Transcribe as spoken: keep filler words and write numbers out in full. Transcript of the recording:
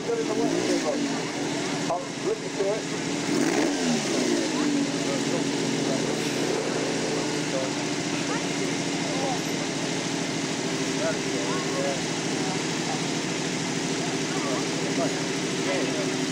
good in the way. I'll listen to it. That's good, yeah.